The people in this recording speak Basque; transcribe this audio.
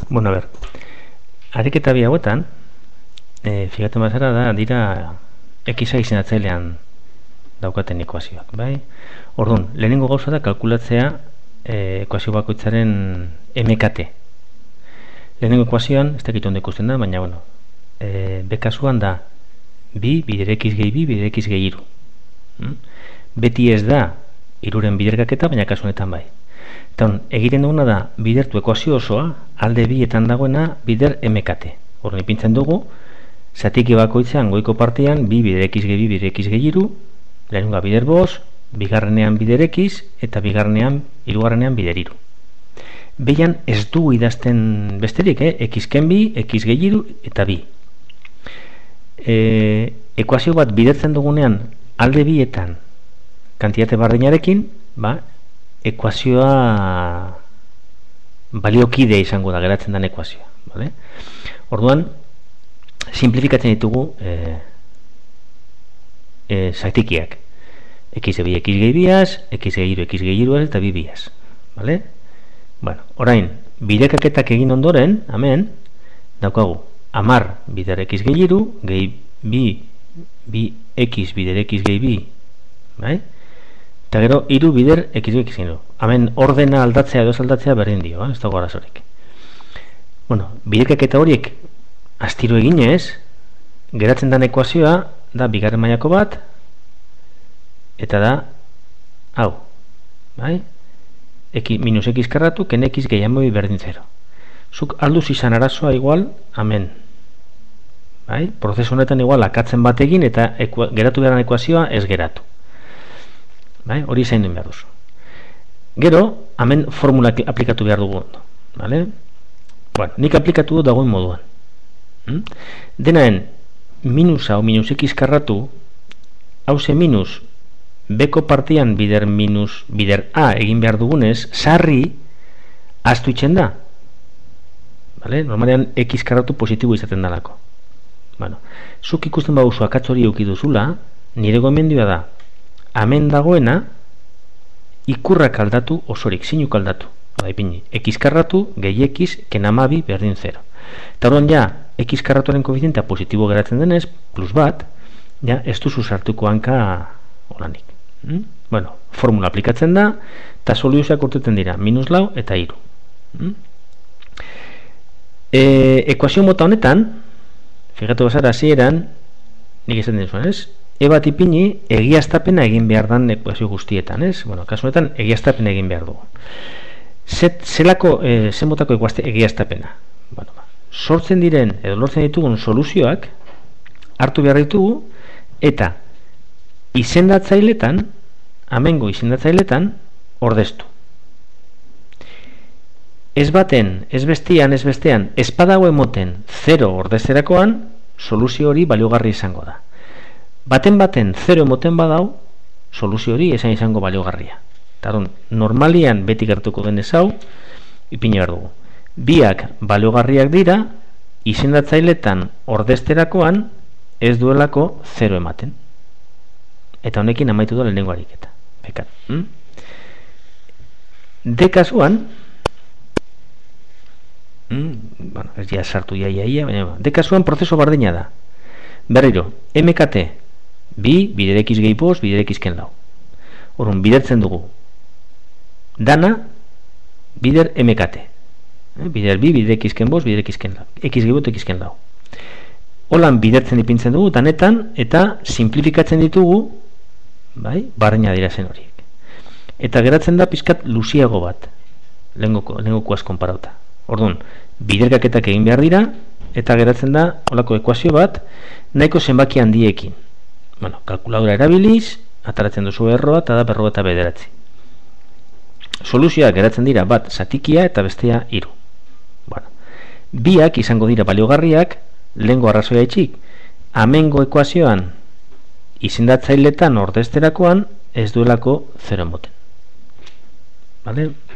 Bueno, a ber, ariketa bi hauetan, fijatzen bazara da, dira X-a izendatzailean daukaten ekuazioak, bai? Orduan, lehenengo gauza da kalkulatzea ekuazio bakoitzaren MKT. Lehenengo ekuazioan, ez dakit ondo ikusten da, baina, bueno, bekasuan da bi bider X gehi bi bider X gehi iru. Beti ez da iruren biderkaketa, baina kasu honetan bai. Eta egiten duguna da, bidertu ekuazio osoa, alde bietan dagoena bider MKT. Horren ipintzen dugu, zatiki bakoitzean goiko partian, bi bider X gehi bi bider X gehi iru, lehenengoa bider bost, bigarrenean bider X, eta hirugarrenean bider iru. Behian ez dugu idazten besterik, X ken bi, X gehi iru, eta bi. Ekuazio bat bidertzen dugunean, alde bietan, kantitate bardinarekin, ekuazioa baliokide izango da, geratzen den ekuazioa. Vale? Orduan, simplifikatzen ditugu zatikiak. X bi, X gehi biaz, X gehi iruaz, eta bi biaz. Vale? Bueno, orain, biderkaketak egin ondoren, hemen, daukagu, 10 bider X gehi iru, gehi bi X bider X gehi bi, bai? Eta gero, iru bider X gehi X gehi iru. Hemen ordena aldatzea edo aldatzea berdin dio, ez dago arazorik. Bueno, biderkaketa horiek astiro eginez, geratzen den ekuazioa da bigarren mailako bat, eta da hau, bai? Minus X karratu, ken X gehiago berdin 0. Zuk alduz izan arazoa igual, hemen. Bai? Prozesu honetan igual akatzen bat egin eta geratu behar ekuazioa ez geratu. Bai? Hori zain duen behar duzu. Gero, hemen formula aplikatu behar dugu ondo. Vale? Bueno, nik aplikatu du dagoen moduan. Denaen, minusa o minus X karratu, hauze minus beko partian bider A egin behar dugunez, sarri aztu itxen da. Vale? Normalean X karratu positibo izaten dalako. Bueno, zuk ikusten baduzu akatz hori eukiduzula, nire gomendioa da, hemen dagoena ikurrak aldatu osorik, zinuk aldatu. X karratu gehi X ken 12 berdin 0. Eta orduan ja, X karratuaren koefizientea positibo geratzen denez, plus bat, ja, ez duzu sartuko hanka olanik. Bueno, formula aplikatzen da, eta soluzioak urtetzen dira, minus lau eta iru. Ekuazio mota honetan, fijatu bazara hasieran, nik esan den zuen, ez? Bat ipini egiaztapena egin behar dan ekuazio guztietan, ez? Bueno, kasu honetan egiaztapena egin behar dugu. Ze motako egiaztapena? Bueno, sortzen diren, edo lortzen ditugun soluzioak hartu behar ditugu, eta izendatzailetan, hemengo izendatzailetan, ordeztu. Ez baten, ez bestean, ez badago emoten 0 ordezterakoan, soluzio hori baliogarri izango da. Baten 0 emoten badau, soluzio hori esan izango baliogarria. Eta normalian beti gertuko denez hau, ipini behar dugu. Biak baliogarriak dira, izendatzailetan ordezterakoan ez duelako 0 ematen. Eta honekin amaitu da lehenengo ariketa. Bekat. De kasuan, bueno, ez ja sartu baina de kasuan prozeso bardina da. Berriro, MKT, bi bider X gehi bost, bider X ken lau. Orduan, bidertzen dugu dana bider MKT. Bider bi, bider X ken bost, bider X ken lau. X gehi bost, X ken lau. Holan bidertzen ipintzen dugu, danetan, eta simplifikatzen ditugu, bai, barreina dira zen horiek. Eta geratzen da pizkat luziago bat, lehengokoaz konparauta. Orduan, biderkaketak egin behar dira, eta geratzen da holako ekuazio bat, nahiko zenbaki handiekin. Bueno, kalkuladora erabiliz, ataratzen duzu erroa, eta da 49. Soluzioak geratzen dira bat zatikia eta bestea 3. Bueno, biak izango dira baliogarriak, lehengo arrazoia etxik, hemengo ekuazioan izendatzailetan ordezterakoan ez duelako 0 moten. Vale?